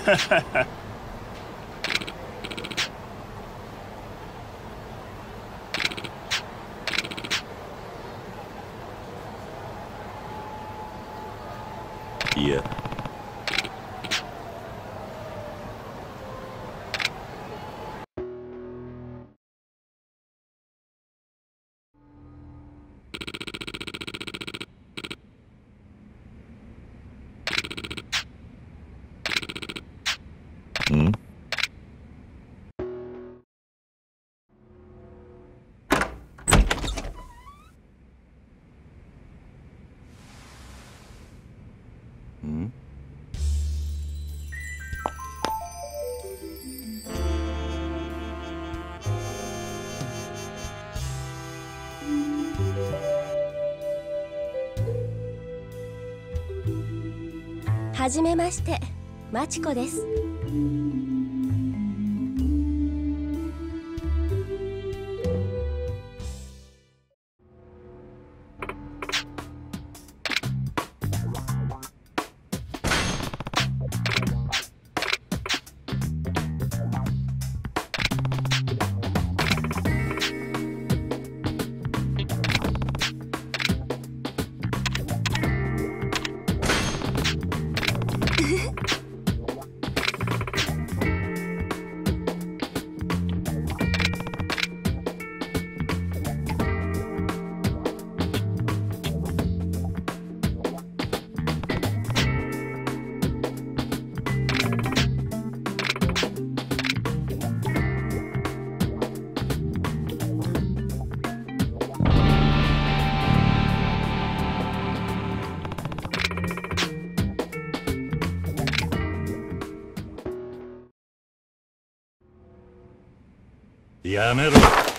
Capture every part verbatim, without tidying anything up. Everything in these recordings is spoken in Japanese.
いや。ん？ん？ はじめまして、マチコです。 やめろ。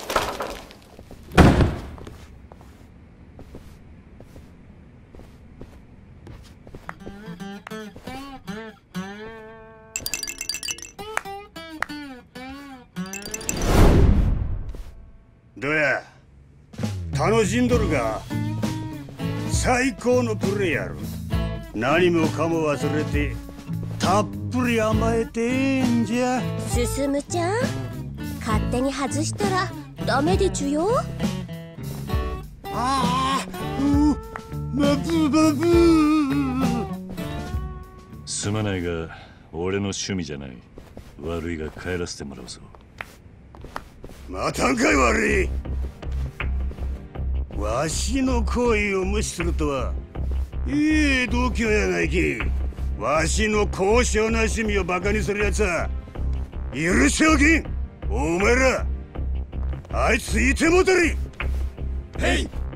どや、楽しんどるか。最高のプレイやろ。何もかも忘れてたっぷり甘えてえんじゃ。 進むちゃん、勝手に外したらダメでちゅよ。 ああ、うまぶまぶ。 すまないが俺の趣味じゃない。悪いが帰らせてもらうぞ。 またんかい悪い。わしの行為を無視するとは、いい度胸やないき。わしの高尚な趣味をバカにするやつは許しておきん。お前らあいついてもたり。へい。